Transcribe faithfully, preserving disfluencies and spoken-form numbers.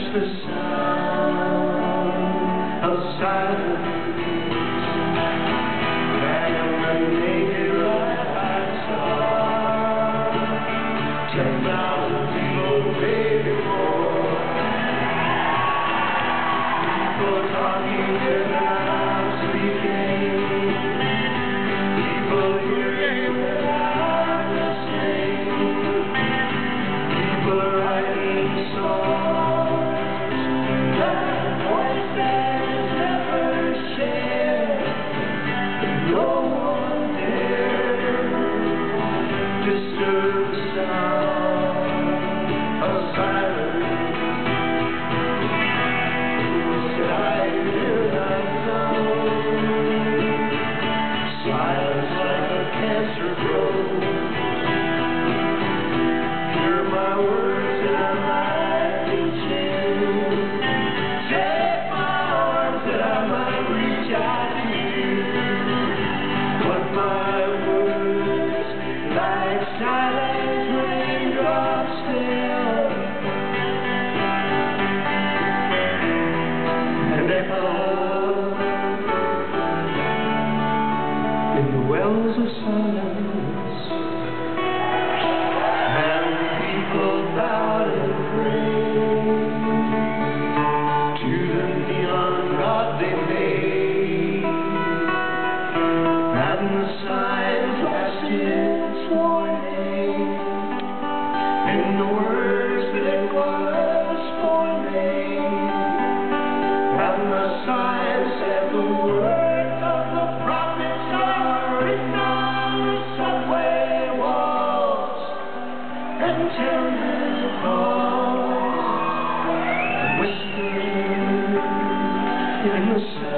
the sound of silence, and the naked light I saw. Ten thousand people, maybe more. People talking without speaking. People hearing without listening. People writing songs. That voice that is never shared. No one dared disturb the sound of silence. People said I did not know. Silence like a cancer grows. Hear my words that I might reach you. Take my arms that I might reach out to you. But my words, like silent raindrops, fell and echoed in the wells of silence. And people bowed and prayed to the neon god they made. And the sign blasted its warning in the words that it was forming. And the sign said the words of the prophets are written on the subway walls and tenement halls, whispered in the